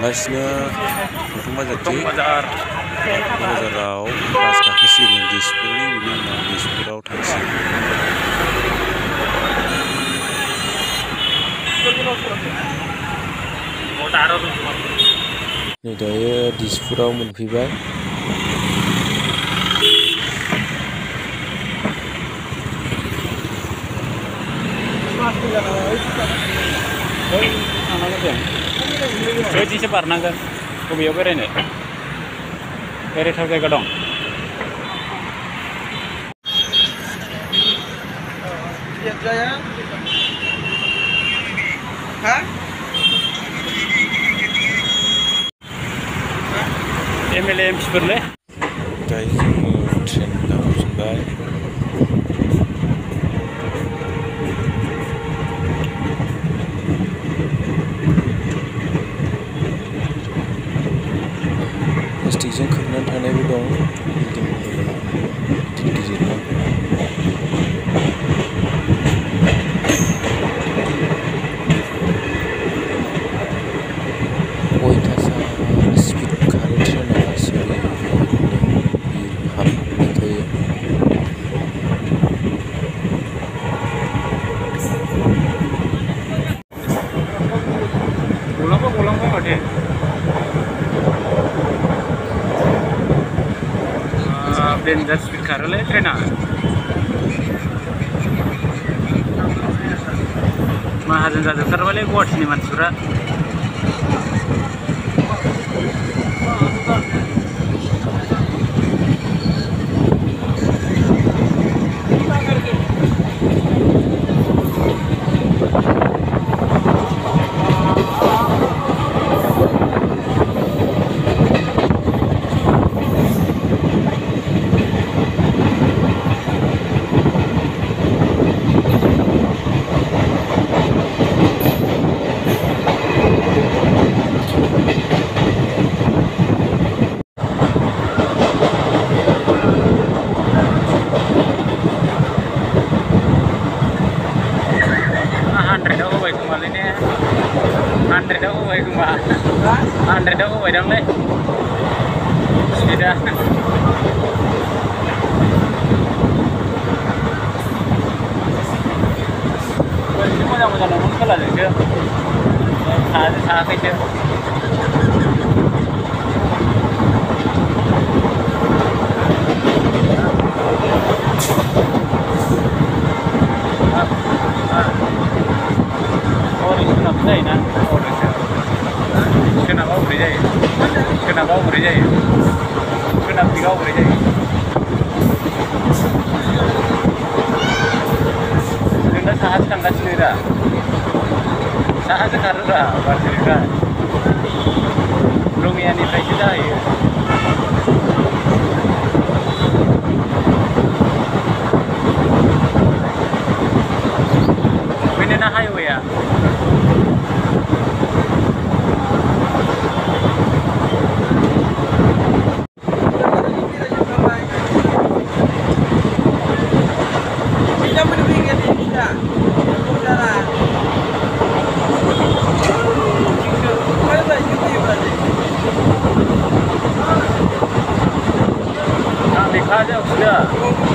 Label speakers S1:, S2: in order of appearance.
S1: थांगासिनो बाजाराव बास गाखोसिगोन दिसपुरनि बिनि उनाव दिसपुराव थांसिगोन। नै दायो दिसपुराव मोनफैबाय।
S2: बैदिसो बारनांगोन बबेयाव बेरायनो बेरायथाव जायगा दं। MLA MPफोरलै
S1: दायो जोङो ट्रेन गाखोफिनबाय। प्लास्टिकजों खोबनानै थानायबो दं बिल्डिंफोरा गिदिर गिदिरनो। अयथासार स्पिड खारो ट्रेना सोलिनो हाबबाय थायो।
S2: गलांबाय माथो डेन्जार स्पिड खारोलै ट्रेना। माहाजोन जाजोबथारबायलै गुवाहाटिनि मानसिफ्रा। Hundred होबाय दांलै स्पिडा। ओरैनो मोजां दंमोन खोलाजोंसो साहाजों थाङाखैसो। सोनाब जायोना सोनाबा बोरै जायो सोनाबा बोरै जायो सोनाब दिगाव बोरै जायो। जों दा साहासो थांगासिनो दा साहासो खारो दा बारसेनिफ्रा रङियानिफ्रायसो जायो। बेनोना हाइवेआ। Ada sudah.